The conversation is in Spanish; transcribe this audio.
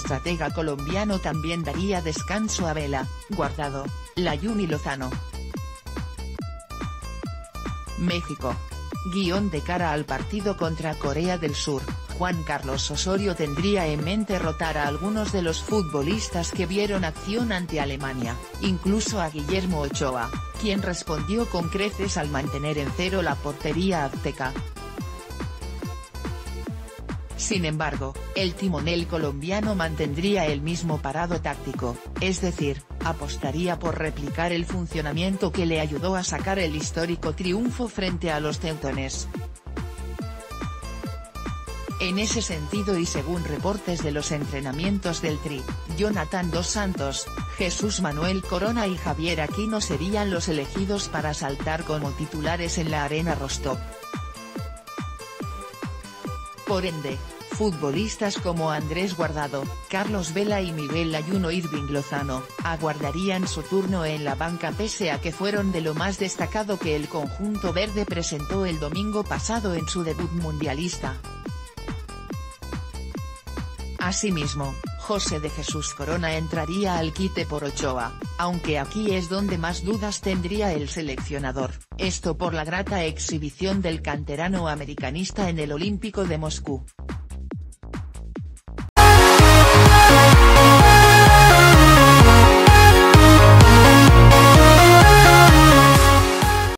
estratega colombiano también daría descanso a Vela, Guardado, Layún y Lozano. México. De cara al partido contra Corea del Sur, Juan Carlos Osorio tendría en mente rotar a algunos de los futbolistas que vieron acción ante Alemania, incluso a Guillermo Ochoa, quien respondió con creces al mantener en cero la portería azteca. Sin embargo, el timonel colombiano mantendría el mismo parado táctico, es decir, apostaría por replicar el funcionamiento que le ayudó a sacar el histórico triunfo frente a los teutones. En ese sentido y según reportes de los entrenamientos del Tri, Jonathan Dos Santos, Jesús Manuel Corona y Javier Aquino serían los elegidos para saltar como titulares en la Arena Rostov. Por ende, futbolistas como Andrés Guardado, Carlos Vela y Miguel Layún o Irving Lozano, aguardarían su turno en la banca pese a que fueron de lo más destacado que el conjunto verde presentó el domingo pasado en su debut mundialista. Asimismo, José de Jesús Corona entraría al quite por Ochoa, aunque aquí es donde más dudas tendría el seleccionador, esto por la grata exhibición del canterano americanista en el Olímpico de Moscú.